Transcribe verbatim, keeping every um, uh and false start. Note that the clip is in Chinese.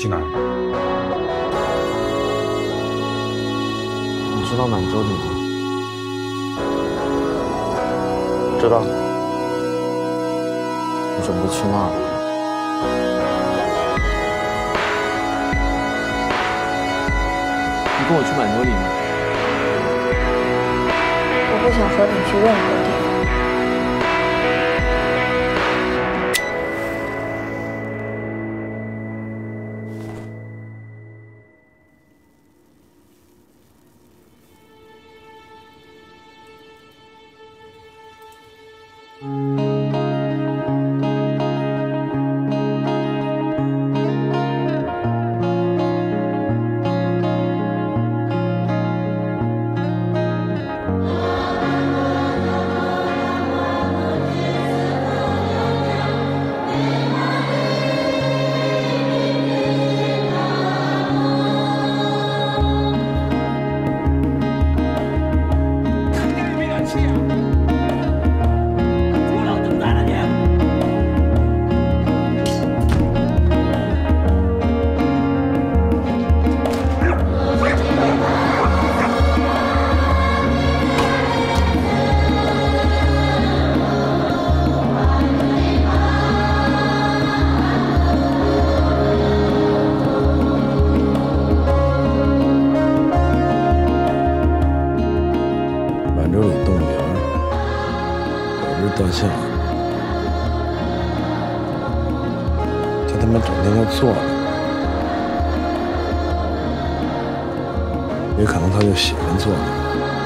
去哪儿？ 你知道满洲里吗？ 知道。 你准备去那儿？你跟我去满洲里吗？ 我不想和你去任何地方。 满洲里动物园有只大象，它他妈整天就坐着，也可能它就喜欢坐着。